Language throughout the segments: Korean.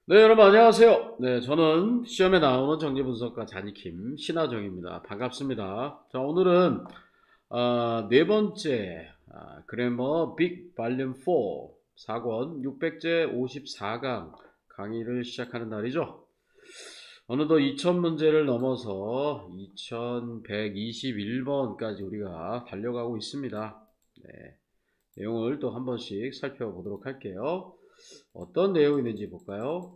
네, 여러분 안녕하세요. 네, 저는 시험에 나오는 정제분석가 잔익힘 신하정입니다. 반갑습니다. 자, 오늘은 네 번째 그래머 빅 발륨 4 4권 600제 54강 강의를 시작하는 날이죠. 어느덧 2000문제를 넘어서 2121번까지 우리가 달려가고 있습니다. 네, 내용을 또 한 번씩 살펴보도록 할게요. 어떤 내용이 있는지 볼까요?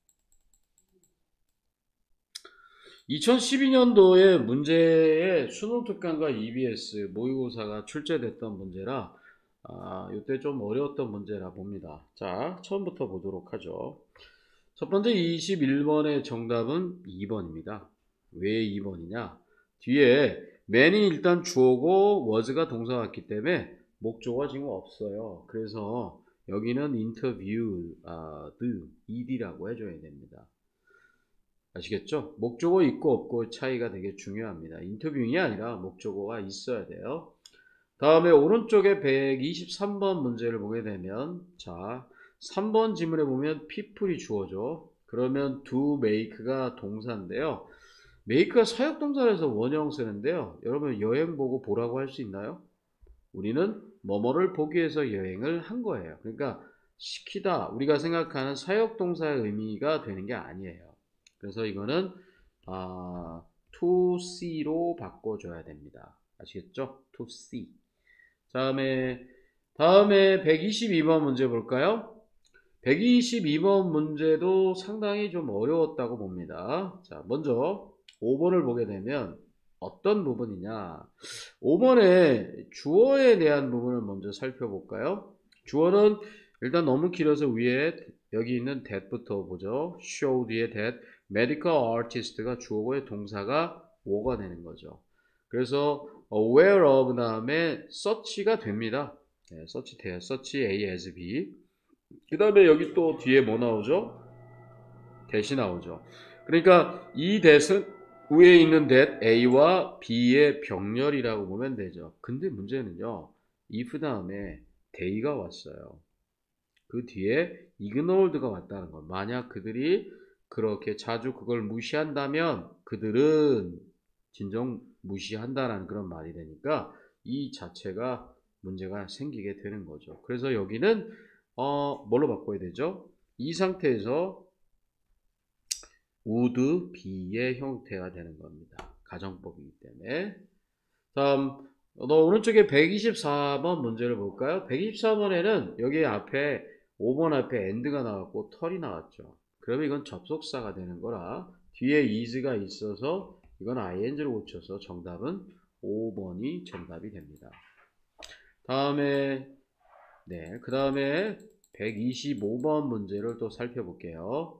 2012년도에 문제에 수능 특강과 EBS 모의고사가 출제됐던 문제라 이때 좀 어려웠던 문제라 봅니다. 자, 처음부터 보도록 하죠. 첫 번째 21번의 정답은 2번입니다. 왜 2번이냐? 뒤에 man이 일단 주어고 was가 동사 같기 때문에 목적어가 지금 없어요. 그래서 여기는 interview, the, ed라고 해줘야 됩니다. 아시겠죠? 목적어 있고 없고 차이가 되게 중요합니다. 인터뷰잉이 아니라 목적어가 있어야 돼요. 다음에 오른쪽에 123번 문제를 보게 되면 자 3번 지문에 보면 people이 주어져. 그러면 do make가 동사인데요. make가 사역동사라서 원형 쓰는데요. 여러분 여행 보고 보라고 할 수 있나요? 우리는 뭐뭐를 보기 위해서 여행을 한 거예요. 그러니까 시키다 우리가 생각하는 사역동사의 의미가 되는 게 아니에요. 그래서 이거는 to see로 바꿔줘야 됩니다. 아시겠죠? to see. 다음에 122번 문제 볼까요? 122번 문제도 상당히 좀 어려웠다고 봅니다. 자, 먼저 5번을 보게 되면 어떤 부분이냐? 5번에 주어에 대한 부분을 먼저 살펴볼까요? 주어는 일단 너무 길어서 위에 여기 있는 that부터 보죠. show 뒤에 that, medical artist가 주어고의 동사가 뭐가 되는 거죠. 그래서 aware of 다음에 search가 됩니다. 네, search 돼요. search A as B. 그 다음에 여기 또 뒤에 뭐 나오죠? that이 나오죠. 그러니까 이 that은 위에 있는 that A와 B의 병렬이라고 보면 되죠. 근데 문제는요. if 다음에 they가 왔어요. 그 뒤에 ignored가 왔다는 거. 만약 그들이 그렇게 자주 그걸 무시한다면 그들은 진정 무시한다라는 그런 말이 되니까 이 자체가 문제가 생기게 되는 거죠. 그래서 여기는 뭘로 바꿔야 되죠? 이 상태에서 would be의 형태가 되는 겁니다. 가정법이기 때문에. 다음 오른쪽에 124번 문제를 볼까요? 124번에는 여기 앞에 5번 앞에 and가 나왔고 털이 나왔죠. 그러면 이건 접속사가 되는 거라 뒤에 is가 있어서 이건 ing를 고쳐서 정답은 5번이 정답이 됩니다. 다음에 그 다음에 125번 문제를 또 살펴볼게요.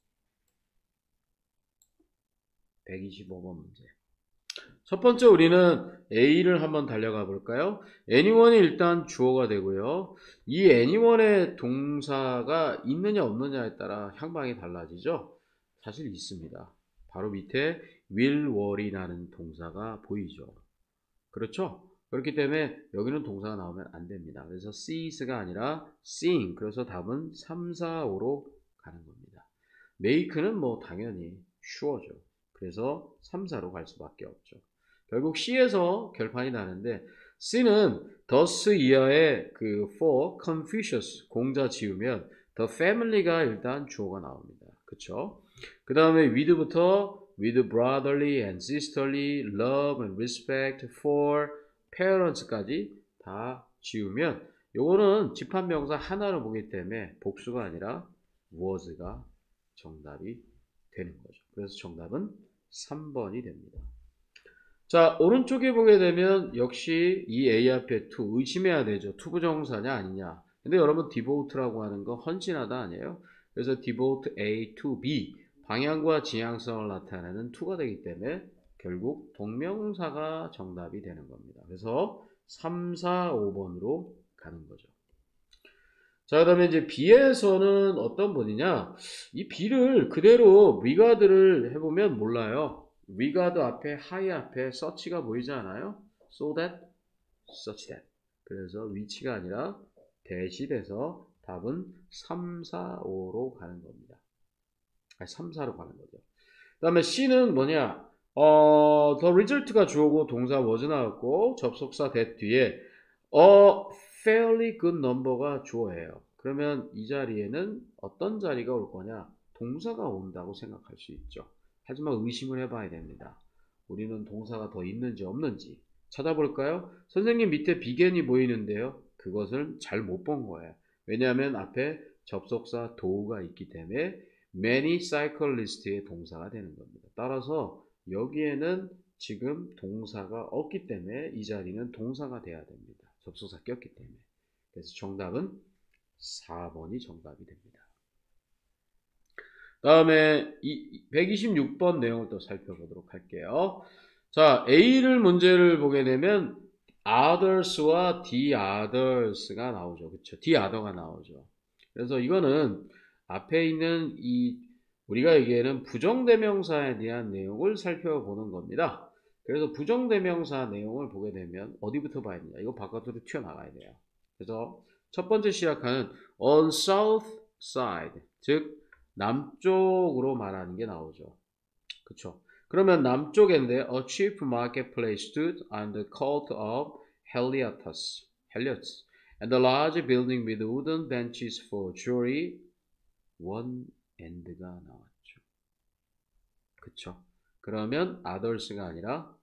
125번 문제. 첫 번째 우리는 A를 한번 달려가 볼까요? anyone이 일단 주어가 되고요. 이 anyone의 동사가 있느냐 없느냐에 따라 향방이 달라지죠. 사실 있습니다. 바로 밑에 will, wall이라는 동사가 보이죠. 그렇죠? 그렇기 때문에 여기는 동사가 나오면 안 됩니다. 그래서 sees가 아니라 seeing. 그래서 답은 3, 4, 5로 가는 겁니다. make는 뭐 당연히 sure죠. 그래서 3, 4로 갈 수밖에 없죠. 결국 C에서 결판이 나는데 C는 thus 이하의 그 for Confucius 공자 지우면 the family가 일단 주어가 나옵니다. 그쵸? 그 다음에 with부터 with brotherly and sisterly love and respect for parents까지 다 지우면 요거는 집합명사 하나로 보기 때문에 복수가 아니라 was가 정답이 되는 거죠. 그래서 정답은 3번이 됩니다. 자, 오른쪽에 보게 되면 역시 이 A 앞에 to 의심해야 되죠. 투부정사냐 아니냐. 근데 여러분 devote라고 하는 거 헌신하다 아니에요? 그래서 devote A to B 방향과 지향성을 나타내는 to가 되기 때문에 결국 동명사가 정답이 되는 겁니다. 그래서 3, 4, 5번으로 가는 거죠. 자, 그 다음에 이제 B에서는 어떤 분이냐? 이 B를 그대로 regard를 해보면 몰라요. regard 앞에, high 앞에 such가 보이지 않아요? so that, such that. 그래서 which가 아니라 that이 돼서 답은 3, 4, 5로 가는 겁니다. 아니, 3, 4로 가는 거죠. 그 다음에 C는 뭐냐? the result가 주어고 동사 was 나왔고 접속사 that 뒤에 fairly good number가 주어예요. 그러면 이 자리에는 어떤 자리가 올 거냐? 동사가 온다고 생각할 수 있죠. 하지만 의심을 해봐야 됩니다. 우리는 동사가 더 있는지 없는지 찾아볼까요? 선생님 밑에 비견이 보이는데요. 그것을 잘 못 본 거예요. 왜냐하면 앞에 접속사 do가 있기 때문에 many cyclist의 동사가 되는 겁니다. 따라서 여기에는 지금 동사가 없기 때문에 이 자리는 동사가 돼야 됩니다. 접속사 꼈기 때문에. 그래서 정답은 4번이 정답이 됩니다. 다음에 126번 내용을 또 살펴보도록 할게요. 자, A를 문제를 보게 되면 others와 the others가 나오죠. 그렇죠? the other가 나오죠. 그래서 이거는 앞에 있는 우리가 얘기하는 부정대명사에 대한 내용을 살펴보는 겁니다. 그래서 부정대명사 내용을 보게 되면 어디부터 봐야 되냐? 이거 바깥으로 튀어나가야 돼요. 그래서 첫 번째 시작하는 on south side, 즉 남쪽으로 말하는 게 나오죠. 그쵸? 그러면 남쪽인데 a cheap marketplace stood on the coast of Helios, and a large building with wooden benches for jewelry, one end가 나왔죠. 그쵸? 그러면 others가 아니라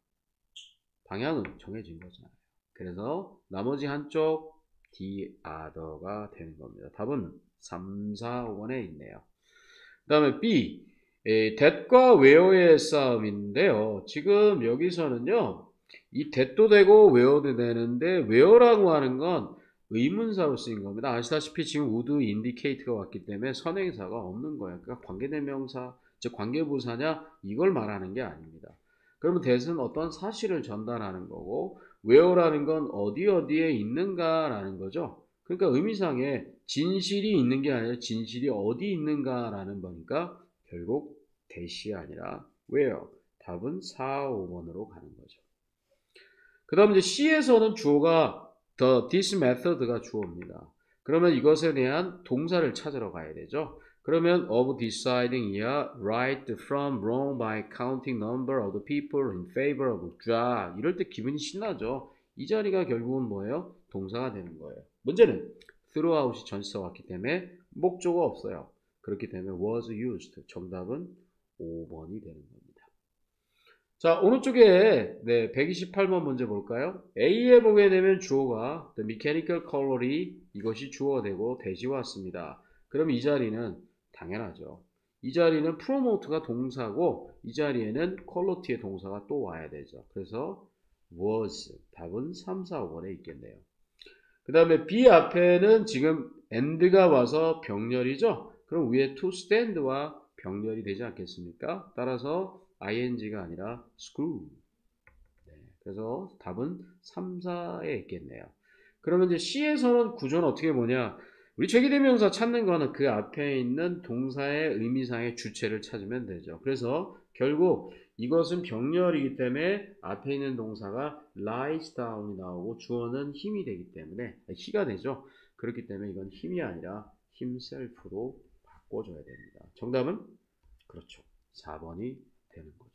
방향은 정해진 거잖아요. 그래서 나머지 한쪽 the other가 되는 겁니다. 답은 3, 4, 5번에 있네요. 그 다음에 B, that과 where의 싸움인데요. 지금 여기서는요, 이 that도 되고 where도 되는데 where라고 하는 건 의문사로 쓰인 겁니다. 아시다시피 지금 would indicate가 왔기 때문에 선행사가 없는 거예요. 그러니까 관계대명사, 즉 관계부사냐 이걸 말하는 게 아닙니다. 그러면 that은 어떤 사실을 전달하는 거고 where라는 건 어디에 있는가라는 거죠. 그러니까 의미상에 진실이 있는 게 아니라 진실이 어디 있는가라는 거니까 결국 that이 아니라 where. 답은 4, 5번으로 가는 거죠. 그 다음 이제 C에서는 주어가 this method가 주어입니다. 그러면 이것에 대한 동사를 찾으러 가야 되죠. 그러면 of deciding 이야 right from wrong by counting number of the people in favor of 자 이럴 때 기분이 신나죠. 이 자리가 결국은 뭐예요? 동사가 되는 거예요. 문제는 throughout이 전치사가 왔기 때문에 목적어가 없어요. 그렇기 때문에 was used. 정답은 5번이 되는 겁니다. 자, 오른쪽에 128번 문제 볼까요? A에 보게 되면 주어가 the mechanical color이 이것이 주어가 되고 대시 왔습니다. 그럼 이 자리는 당연하죠. 이 자리는 promote가 동사고 이 자리에는 quality의 동사가 또 와야 되죠. 그래서 was 답은 3, 4, 5번에 있겠네요. 그 다음에 B 앞에는 지금 and가 와서 병렬이죠. 그럼 위에 to stand와 병렬이 되지 않겠습니까? 따라서 ing가 아니라 screw. 네, 그래서 답은 3, 4에 있겠네요. 그러면 이제 C에서는 구조는 어떻게 보냐? 우리 죄기대명사 찾는 거는 그 앞에 있는 동사의 의미상의 주체를 찾으면 되죠. 그래서 결국 이것은 병렬이기 때문에 앞에 있는 동사가 lies down이 나오고 주어는 힘이 되기 때문에 he가 되죠. 그렇기 때문에 이건 힘이 아니라 himself로 바꿔줘야 됩니다. 정답은 그렇죠. 4번이 되는 거죠.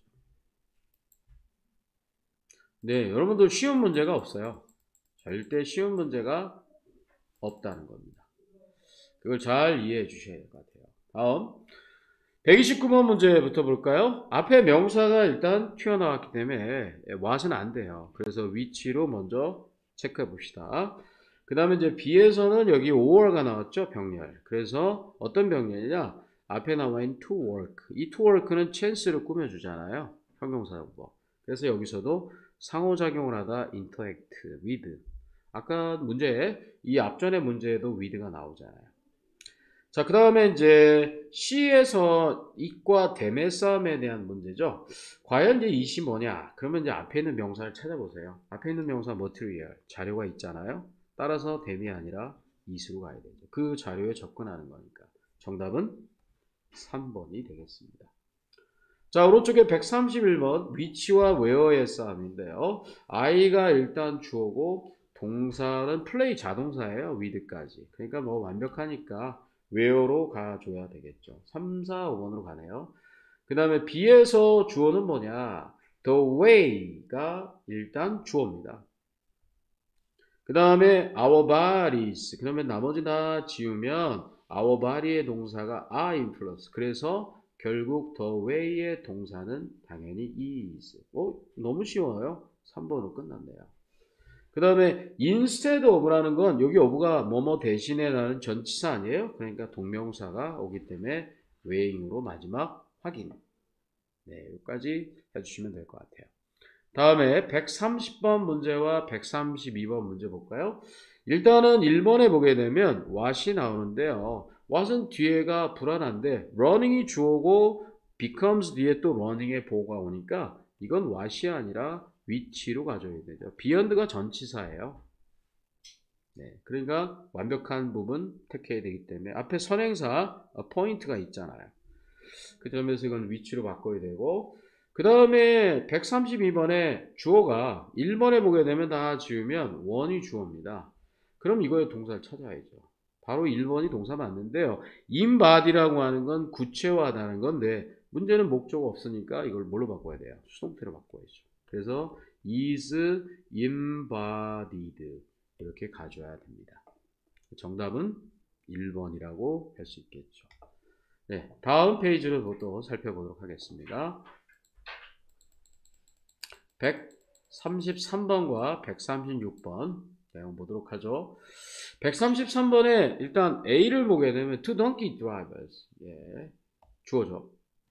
네, 여러분들 쉬운 문제가 없어요. 절대 쉬운 문제가 없다는 겁니다. 그걸 잘 이해해 주셔야 될 것 같아요. 다음 129번 문제부터 볼까요? 앞에 명사가 일단 튀어나왔기 때문에 what은 안 돼요. 그래서 위치로 먼저 체크해 봅시다. 그 다음에 이제 B에서는 여기 or가 나왔죠. 병렬. 그래서 어떤 병렬이냐? 앞에 나와 있는 to work. 이 to work는 chance를 꾸며주잖아요. 형용사고. 그래서 여기서도 상호작용을 하다 interact with. 아까 문제에 이 앞전의 문제에도 with가 나오잖아요. 자, 그 다음에 이제 C에서 it과 them의 싸움에 대한 문제죠. 과연 이제 it이 뭐냐? 그러면 이제 앞에 있는 명사를 찾아보세요. 앞에 있는 명사 material, 자료가 있잖아요. 따라서 them이 아니라 it으로 가야 되죠. 그 자료에 접근하는 거니까. 정답은 3번이 되겠습니다. 자, 오른쪽에 131번 위치와 where의 싸움인데요. I가 일단 주어고 동사는 play 자동사예요. with까지. 그러니까 뭐 완벽하니까 where로 가줘야 되겠죠. 3, 4, 5번으로 가네요. 그 다음에 B에서 주어는 뭐냐? The way가 일단 주어입니다. 그 다음에 our bodies. 그 다음에 나머지 다 지우면 our body의 동사가 are 플러스. 그래서 결국 the way의 동사는 당연히 is. 너무 쉬워요. 3번으로 끝났네요. 그 다음에 instead of라는 건 여기 of가 뭐뭐 대신에 라는 전치사 아니에요? 그러니까 동명사가 오기 때문에 weighing으로 마지막 확인. 네, 여기까지 해주시면 될 것 같아요. 다음에 130번 문제와 132번 문제 볼까요? 일단은 1번에 보게 되면 what이 나오는데요. what은 뒤에가 불안한데 running이 주어고 becomes 뒤에 또 running의 보호가 오니까 이건 what이 아니라 which로 가져야 되죠. beyond가 전치사예요. 네, 그러니까 완벽한 부분 택해야 되기 때문에 앞에 선행사 appoint가 있잖아요. 그 점에서 이건 which로 바꿔야 되고 그 다음에 132번에 주어가 1번에 보게 되면 다 지우면 원이 주어입니다. 그럼 이거의 동사를 찾아야죠. 바로 1번이 동사 맞는데요. inbody라고 하는 건 구체화하다는 건데 문제는 목적 없으니까 이걸 뭘로 바꿔야 돼요? 수동태로 바꿔야죠. 그래서 is embodied 이렇게 가져야 됩니다. 정답은 1번이라고 할 수 있겠죠. 네, 다음 페이지를 또 살펴보도록 하겠습니다. 133번과 136번 내용 보도록 하죠. 133번에 일단 A를 보게 되면 two donkey drivers. 예, 주어죠.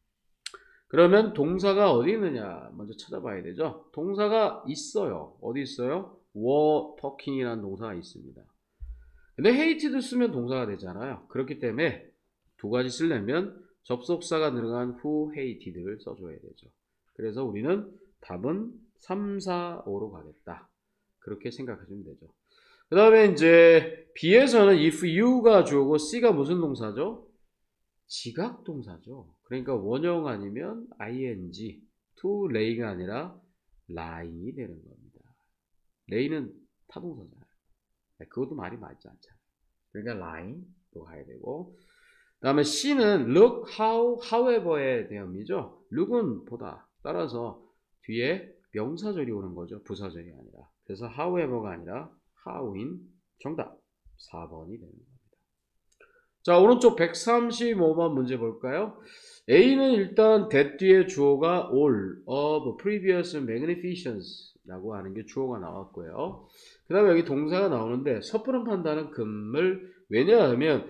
그러면 동사가 어디 있느냐 먼저 찾아봐야 되죠. 동사가 있어요. 어디 있어요? were talking이라는 동사가 있습니다. 근데 hated 쓰면 동사가 되잖아요. 그렇기 때문에 두 가지 쓰려면 접속사가 들어간 who hated를 써줘야 되죠. 그래서 우리는 답은 3, 4, 5로 가겠다. 그렇게 생각하시면 되죠. 그 다음에 이제 B에서는 if you가 주어고 C가 무슨 동사죠? 지각 동사죠. 그러니까 원형 아니면 ing, to lay가 아니라 lying이 되는 겁니다. lay는 타동사잖아요. 그것도 말이 맞지 않잖아요. 그러니까 lying도 가야 되고 그 다음에 C는 look, how, however의 대형이죠. look은 보다. 따라서 뒤에 명사절이 오는 거죠. 부사절이 아니라. 그래서 however가 아니라 how인 정답 4번이 되는 겁니다. 자, 오른쪽 135번 문제 볼까요? A는 일단 that 뒤에 주어가 all of previous magnificence 라고 하는 게 주어가 나왔고요. 그 다음에 여기 동사가 나오는데 섣부른 판단은 금물. 왜냐하면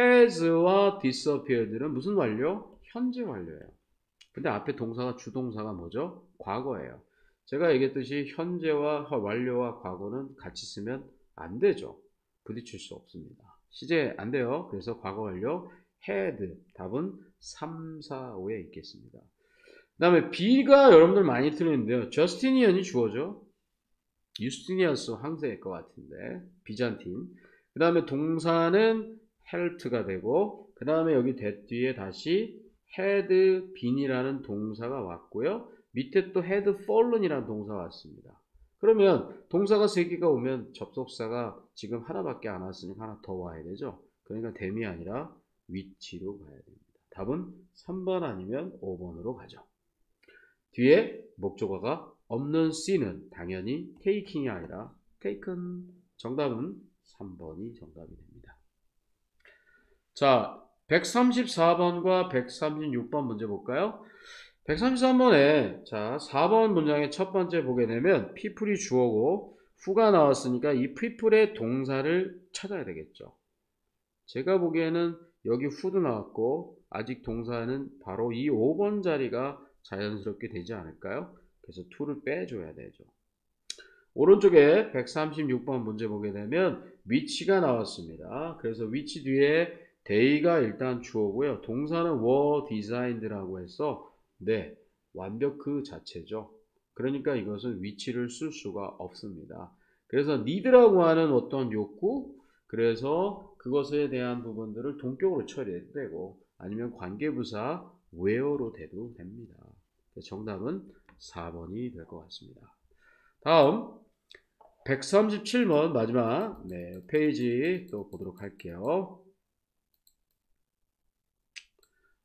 has와 disappeared는 무슨 완료? 현재 완료예요. 근데 앞에 동사가 주동사가 뭐죠? 과거예요. 제가 얘기했듯이 현재와 완료와 과거는 같이 쓰면 안 되죠. 부딪힐 수 없습니다. 시제 안 돼요. 그래서 과거 완료 had 답은 3, 4, 5에 있겠습니다. 그 다음에 B가 여러분들 많이 틀리는데요. 저스티니언이 주어죠. 유스티니어스 황제일 것 같은데 비잔틴. 그 다음에 동사는 helt가 되고 그 다음에 여기 that 뒤에 다시 had been이라는 동사가 왔고요. 밑에 또 had fallen이라는 동사가 왔습니다. 그러면 동사가 3개가 오면 접속사가 지금 하나밖에 안 왔으니까 하나 더 와야 되죠. 그러니까 them이 아니라 which로 가야 됩니다. 답은 3번 아니면 5번으로 가죠. 뒤에 목적어가 없는 C는 당연히 taking이 아니라 taken. 정답은 3번이 정답이 됩니다. 자, 134번과 136번 문제 볼까요? 133번에 자 4번 문장의 첫 번째 보게 되면 people이 주어고 who가 나왔으니까 이 people의 동사를 찾아야 되겠죠. 제가 보기에는 여기 who도 나왔고 아직 동사는 바로 이 5번 자리가 자연스럽게 되지 않을까요? 그래서 to를 빼줘야 되죠. 오른쪽에 136번 문제 보게 되면 which가 나왔습니다. 그래서 which 뒤에 they가 일단 주어고요. 동사는 were designed라고 해서 네, 완벽 그 자체죠. 그러니까 이것은 which를 쓸 수가 없습니다. 그래서 need라고 하는 어떤 욕구, 그래서 그것에 대한 부분들을 동격으로 처리해도 되고 아니면 관계부사 where로 돼도 됩니다. 정답은 4번이 될 것 같습니다. 다음 137번 마지막 페이지 또 보도록 할게요.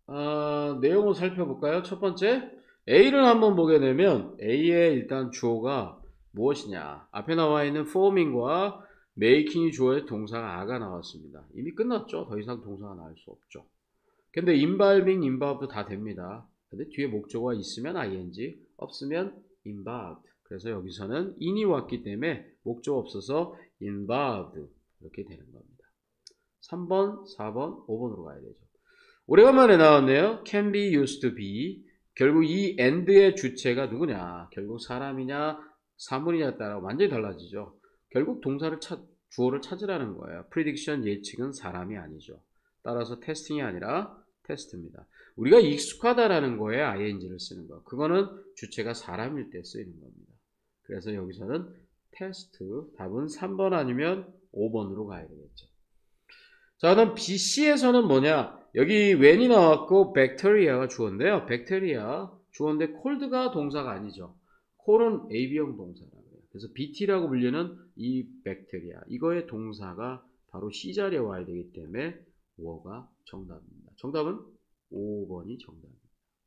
내용을 살펴볼까요? 첫 번째, A를 한번 보게 되면 A의 일단 주어가 무엇이냐? 앞에 나와 있는 forming과 making이 주어의 동사가 a가 나왔습니다. 이미 끝났죠? 더 이상 동사가 나올 수 없죠. 근데 involving, involved 다 됩니다. 근데 뒤에 목적어가 있으면 ing, 없으면 involved. 그래서 여기서는 in이 왔기 때문에 목적어 없어서 involved 이렇게 되는 겁니다. 3번, 4번, 5번으로 가야 되죠. 오래간만에 나왔네요. can be used to be. 결국 이 and의 주체가 누구냐? 결국 사람이냐, 사물이냐에 따라 완전히 달라지죠. 결국 주어를 찾으라는 거예요. prediction 예측은 사람이 아니죠. 따라서 testing이 아니라 테스트입니다. 우리가 익숙하다라는 거에 ing를 쓰는 거. 그거는 주체가 사람일 때 쓰이는 겁니다. 그래서 여기서는 테스트, 답은 3번 아니면 5번으로 가야 되겠죠. 자, 그럼 BC에서는 뭐냐? 여기 when이 나왔고 bacteria가 주어인데요. bacteria 주어인데 cold가 동사가 아니죠. cold은 AB형 동사라고요. 그래서 BT라고 불리는 이 bacteria 이거의 동사가 바로 C 자리에 와야 되기 때문에 5가 정답입니다. 정답은 5번이 정답입니다.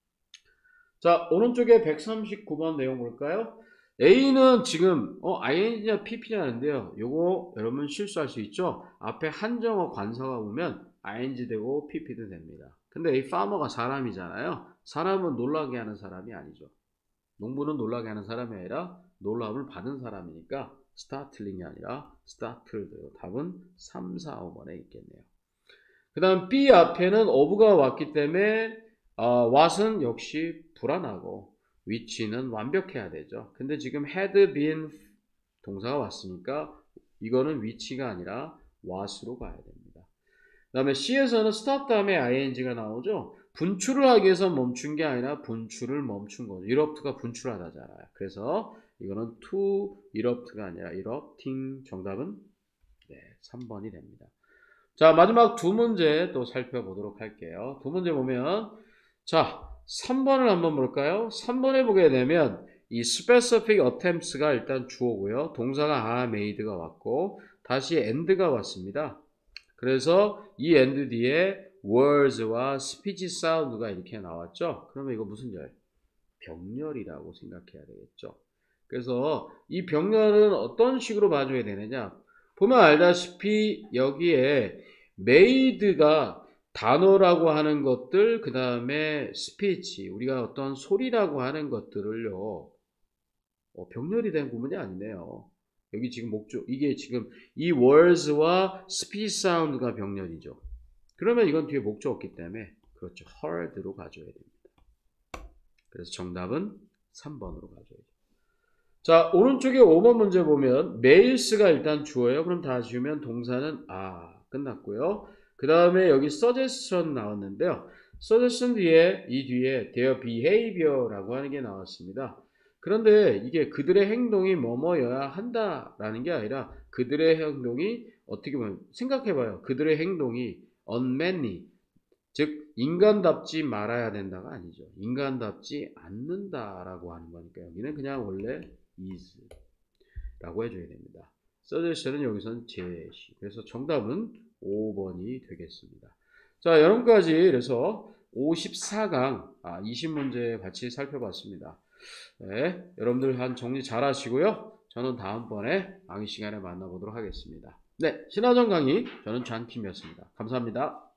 자, 오른쪽에 139번 내용 볼까요? A는 지금 ing냐 pp냐는데요. 요거 여러분 실수할 수 있죠. 앞에 한정어 관사가 오면 ing 되고 pp도 됩니다. 근데 이 farmer가 사람이잖아요. 사람은 놀라게 하는 사람이 아니죠. 농부는 놀라게 하는 사람이 아니라 놀람을 받은 사람이니까 startling이 아니라 startled. 답은 3, 4, 5번에 있겠네요. 그 다음 B 앞에는 of가 왔기 때문에 what은 역시 불안하고 which는 완벽해야 되죠. 근데 지금 had been 동사가 왔으니까 이거는 which가 아니라 what으로 가야 됩니다. 그 다음에 C에서는 stop 다음에 ing가 나오죠. 분출을 하기 위해서 멈춘 게 아니라 분출을 멈춘 거죠. erupt가 분출하다잖아요. 그래서 이거는 to erupt가 아니라 erupting. 정답은 3번이 됩니다. 자, 마지막 두 문제 또 살펴보도록 할게요. 두 문제 보면, 자, 3번을 한번 볼까요? 3번에 보게 되면 이 specific attempts가 일단 주어고요. 동사가 are made가 왔고 다시 and가 왔습니다. 그래서 이 and 뒤에 words와 speech sound가 이렇게 나왔죠. 그러면 이거 무슨 열? 병렬이라고 생각해야 되겠죠. 그래서 이 병렬은 어떤 식으로 봐줘야 되느냐? 보면 알다시피 여기에 made가 단어라고 하는 것들, 그 다음에 스피치, 우리가 어떤 소리라고 하는 것들을요, 병렬이 된 구문이 아니네요. 여기 지금 목적, 이게 지금 이 words와 speech sound가 병렬이죠. 그러면 이건 뒤에 목적 없기 때문에, 그렇죠. heard로 가져야 됩니다. 그래서 정답은 3번으로 가져야죠. 자, 오른쪽에 5번 문제 보면 mails가 일단 주어요. 그럼 다 지우면 동사는 끝났고요. 그 다음에 여기 suggestion 나왔는데요. suggestion 뒤에 이 뒤에 their behavior라고 하는 게 나왔습니다. 그런데 이게 그들의 행동이 뭐뭐여야 한다라는 게 아니라 그들의 행동이 어떻게 보면 생각해봐요. 그들의 행동이 unmanly, 즉 인간답지 말아야 된다가 아니죠. 인간답지 않는다라고 하는 거니까 여기는 그냥 원래 is라고 해줘야 됩니다. suggestion은 여기서는 제시. 그래서 정답은 5번이 되겠습니다. 자, 여러분까지 그래서 54강 20문제 같이 살펴봤습니다. 네, 여러분들 한 정리 잘 하시고요. 저는 다음번에 강의 시간에 만나보도록 하겠습니다. 네, 신화전 강의 저는 장팀이었습니다. 감사합니다.